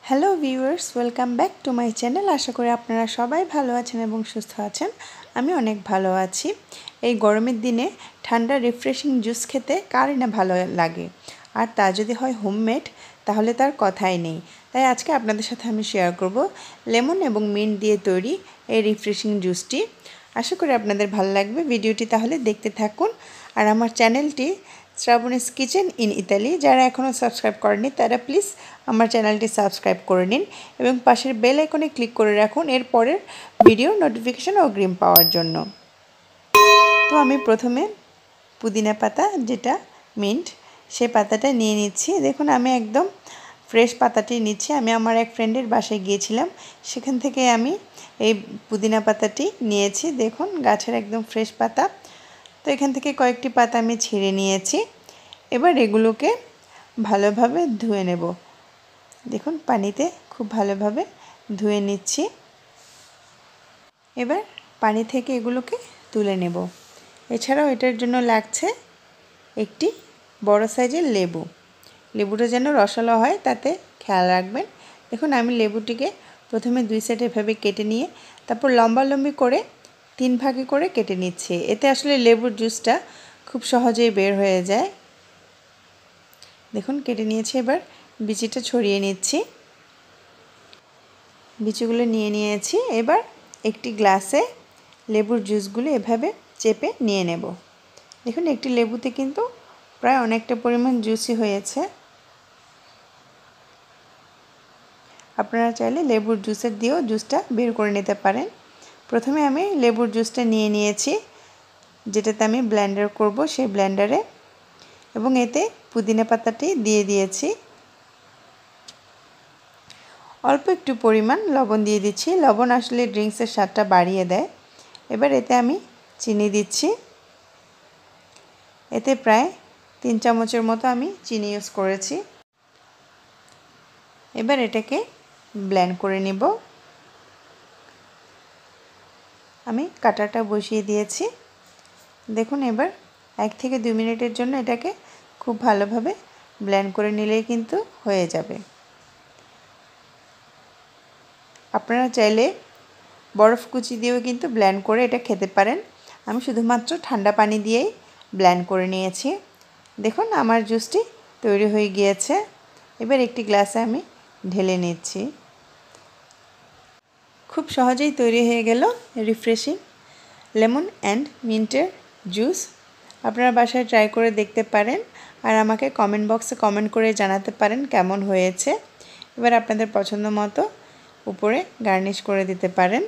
Hello viewers, welcome back to my channel. আশা করি আপনারা সবাই ভালো আছেন এবং সুস্থ আছেন। আমি অনেক ভালো আছি। এই গরমের দিনে ঠান্ডা রিফ্রেশিং জুস খেতে কারই না ভালো লাগে, আর তা যদি হয় হোমমেড তাহলে তার কথাই নেই। তাই আজকে আপনাদের সাথে আমি শেয়ার করব লেমন এবং মিন্ট দিয়ে তৈরি এই রিফ্রেশিং জুসটি। আশা করি আপনাদের ভালো লাগবে ভিডিওটি, তাহলে দেখতে থাকুন। আর আমার চ্যানেলটি শ্রাবণীস কিচেন ইন ইতালি, যারা এখনও সাবস্ক্রাইব করেনি তারা প্লিজ আমার চ্যানেলটি সাবস্ক্রাইব করে নিন এবং পাশের বেল আইকনে ক্লিক করে রাখুন এর পরের ভিডিও নোটিফিকেশন অগ্রিম পাওয়ার জন্য। তো আমি প্রথমে পুদিনা পাতা, যেটা মিন্ট, সে পাতাটা নিয়ে নিচ্ছি। দেখুন আমি একদম ফ্রেশ পাতাটি নিচ্ছি। আমি আমার এক ফ্রেন্ডের বাসায় গিয়েছিলাম, সেখান থেকে আমি এই পুদিনা পাতাটি নিয়েছি। দেখুন গাছের একদম ফ্রেশ পাতা। তো এখান থেকে কয়েকটি পাতা আমি ছিঁড়ে নিয়েছি। এবার এগুলোকে ভালোভাবে ধুয়ে নেব। দেখুন পানিতে খুব ভালোভাবে ধুয়ে নিচ্ছি। এবার পানি থেকে এগুলোকে তুলে নেব। এছাড়াও এটার জন্য লাগছে একটি বড় সাইজের লেবু। লেবুটা যেন রসালো হয় তাতে খেয়াল রাখবেন। দেখুন আমি লেবুটিকে প্রথমে দুই সাইডে এভাবে কেটে নিয়ে তারপর লম্বালম্বি করে 3 ভাগে করে কেটে নিচ্ছি। এতে আসলে লেবুর জুসটা খুব সহজেই বের হয়ে যায়। দেখুন কেটে নিয়েছি। এবার বিচিটা ছড়িয়ে নিচ্ছি। বিচিগুলো নিয়ে নিয়েছি। এবার একটি গ্লাসে লেবুর জুসগুলো এভাবে চেপে নিয়ে নেব। দেখুন একটি লেবুতে কিন্তু প্রায় অনেকটা পরিমাণ জুসই হয়েছে। আপনারা চাইলে লেবুর জুসের দিয়েও জুসটা বের করে নিতে পারেন। প্রথমে আমি লেবুর জুসটা নিয়ে নিয়েছি, যেটাতে আমি ব্লেন্ডার করব সেই ব্লেন্ডারে, এবং এতে পুদিনা পাতাটি দিয়ে দিয়েছি। অল্প একটু পরিমাণ লবণ দিয়ে দিচ্ছি। লবণ আসলে ড্রিঙ্কসের স্বাদটা বাড়িয়ে দেয়। এবার এতে আমি চিনি দিচ্ছি। এতে প্রায় 3 চামচের মতো আমি চিনি ইউজ করেছি। এবার এটাকে ব্লেন্ড করে নেব। আমি কাটাটা বসিয়ে দিয়েছি। দেখুন এবার 1 থেকে 2 মিনিটের জন্য এটাকে খুব ভালোভাবে ব্লেন্ড করে নিলেই কিন্তু হয়ে যাবে। আপনারা চাইলে বরফ কুচি দিয়েও কিন্তু ব্লেন্ড করে এটা খেতে পারেন। আমি শুধুমাত্র ঠান্ডা পানি দিয়েই ব্লেন্ড করে নিয়েছি। দেখুন আমার জুসটি তৈরি হয়ে গিয়েছে। এবার একটি গ্লাসে আমি ঢেলে নিচ্ছি। খুব সহজেই তৈরি হয়ে গেল রিফ্রেশিং লেমন অ্যান্ড মিন্টের জুস। আপনারা বাসায় ট্রাই করে দেখতে পারেন আর আমাকে কমেন্ট বক্সে কমেন্ট করে জানাতে পারেন কেমন হয়েছে। এবার আপনাদের পছন্দ মতো উপরে গার্নিশ করে দিতে পারেন।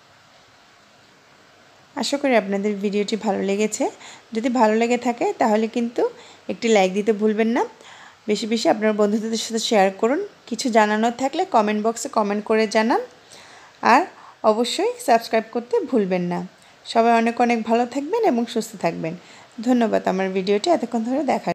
আশা করি আপনাদের ভিডিওটি ভালো লেগেছে। যদি ভালো লেগে থাকে তাহলে কিন্তু একটি লাইক দিতে ভুলবেন না। বেশি বেশি আপনার বন্ধুদের সাথে শেয়ার করুন। কিছু জানানোর থাকলে কমেন্ট বক্সে কমেন্ট করে জানান। আর অবশ্যই সাবস্ক্রাইব করতে ভুলবেন না। সবাই অনেক অনেক ভালো থাকবেন এবং সুস্থ থাকবেন। ধন্যবাদ আমার ভিডিওটি এতক্ষণ ধরে দেখার